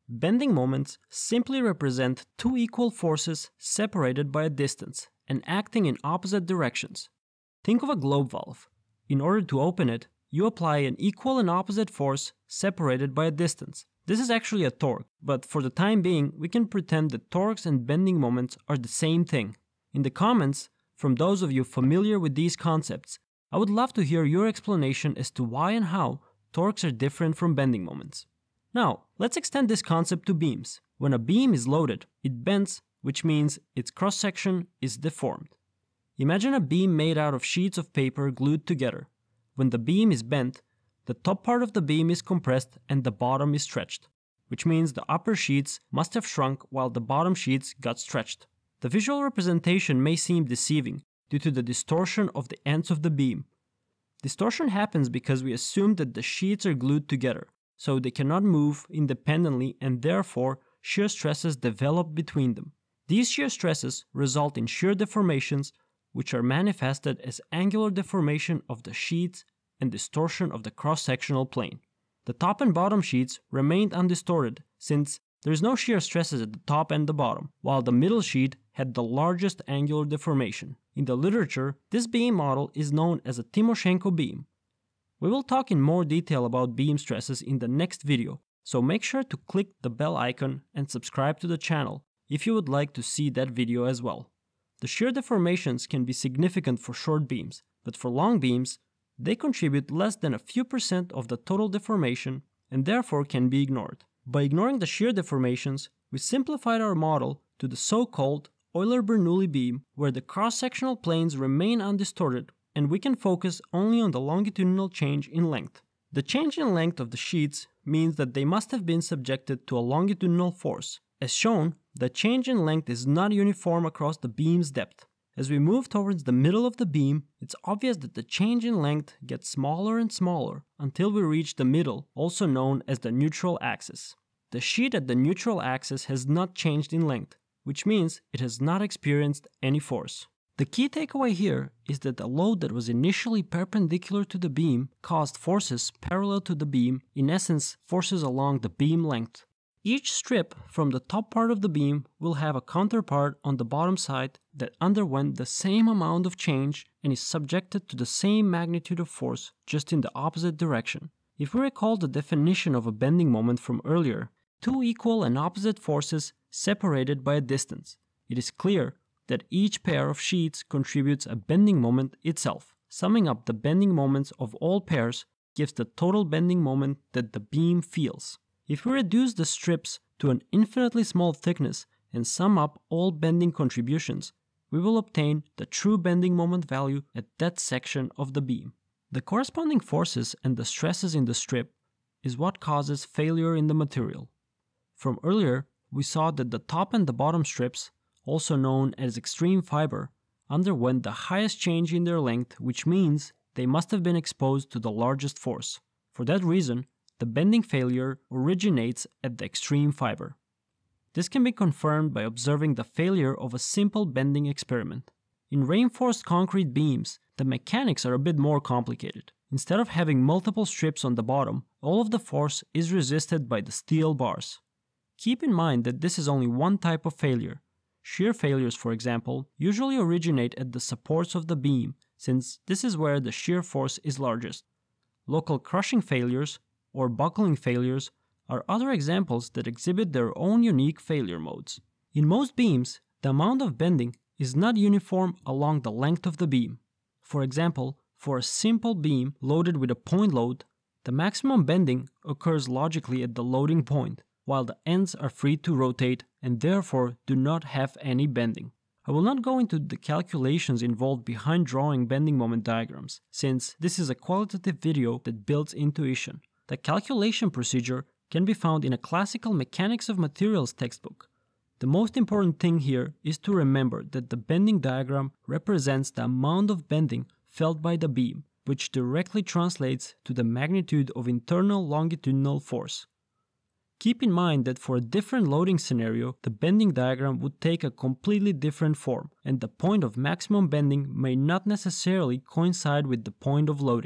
Bending moments simply represent two equal forces separated by a distance and acting in opposite directions. Think of a globe valve. In order to open it, you apply an equal and opposite force separated by a distance. This is actually a torque, but for the time being, we can pretend that torques and bending moments are the same thing. In the comments, from those of you familiar with these concepts, I would love to hear your explanation as to why and how torques are different from bending moments. Now, let's extend this concept to beams. When a beam is loaded, it bends, which means its cross-section is deformed. Imagine a beam made out of sheets of paper glued together. When the beam is bent, the top part of the beam is compressed and the bottom is stretched, which means the upper sheets must have shrunk while the bottom sheets got stretched. The visual representation may seem deceiving due to the distortion of the ends of the beam. Distortion happens because we assume that the sheets are glued together, so they cannot move independently and therefore shear stresses develop between them. These shear stresses result in shear deformations, which are manifested as angular deformation of the sheets and distortion of the cross-sectional plane. The top and bottom sheets remained undistorted since there is no shear stresses at the top and the bottom, while the middle sheet had the largest angular deformation. In the literature, this beam model is known as a Timoshenko beam. We will talk in more detail about beam stresses in the next video, so make sure to click the bell icon and subscribe to the channel if you would like to see that video as well. The shear deformations can be significant for short beams, but for long beams, they contribute less than a few percent of the total deformation and therefore can be ignored. By ignoring the shear deformations, we simplified our model to the so-called Euler-Bernoulli beam, where the cross-sectional planes remain undistorted and we can focus only on the longitudinal change in length. The change in length of the sheets means that they must have been subjected to a longitudinal force. As shown, the change in length is not uniform across the beam's depth. As we move towards the middle of the beam, it's obvious that the change in length gets smaller and smaller until we reach the middle, also known as the neutral axis. The sheet at the neutral axis has not changed in length, which means it has not experienced any force. The key takeaway here is that the load that was initially perpendicular to the beam caused forces parallel to the beam, in essence forces along the beam length. Each strip from the top part of the beam will have a counterpart on the bottom side that underwent the same amount of change and is subjected to the same magnitude of force, just in the opposite direction. If we recall the definition of a bending moment from earlier, two equal and opposite forces separated by a distance, it is clear that each pair of sheets contributes a bending moment itself. Summing up the bending moments of all pairs gives the total bending moment that the beam feels. If we reduce the strips to an infinitely small thickness and sum up all bending contributions, we will obtain the true bending moment value at that section of the beam. The corresponding forces and the stresses in the strip is what causes failure in the material. From earlier, we saw that the top and the bottom strips, also known as extreme fiber, underwent the highest change in their length, which means they must have been exposed to the largest force. For that reason, the bending failure originates at the extreme fiber. This can be confirmed by observing the failure of a simple bending experiment. In reinforced concrete beams, the mechanics are a bit more complicated. Instead of having multiple strips on the bottom, all of the force is resisted by the steel bars. Keep in mind that this is only one type of failure. Shear failures, for example, usually originate at the supports of the beam, since this is where the shear force is largest. Local crushing failures or buckling failures are other examples that exhibit their own unique failure modes. In most beams, the amount of bending is not uniform along the length of the beam. For example, for a simple beam loaded with a point load, the maximum bending occurs logically at the loading point, while the ends are free to rotate and therefore do not have any bending. I will not go into the calculations involved behind drawing bending moment diagrams, since this is a qualitative video that builds intuition. The calculation procedure can be found in a classical mechanics of materials textbook. The most important thing here is to remember that the bending diagram represents the amount of bending felt by the beam, which directly translates to the magnitude of internal longitudinal force. Keep in mind that for a different loading scenario, the bending diagram would take a completely different form, and the point of maximum bending may not necessarily coincide with the point of loading.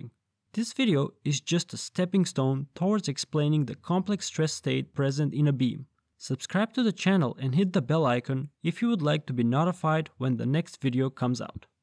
This video is just a stepping stone towards explaining the complex stress state present in a beam. Subscribe to the channel and hit the bell icon if you would like to be notified when the next video comes out.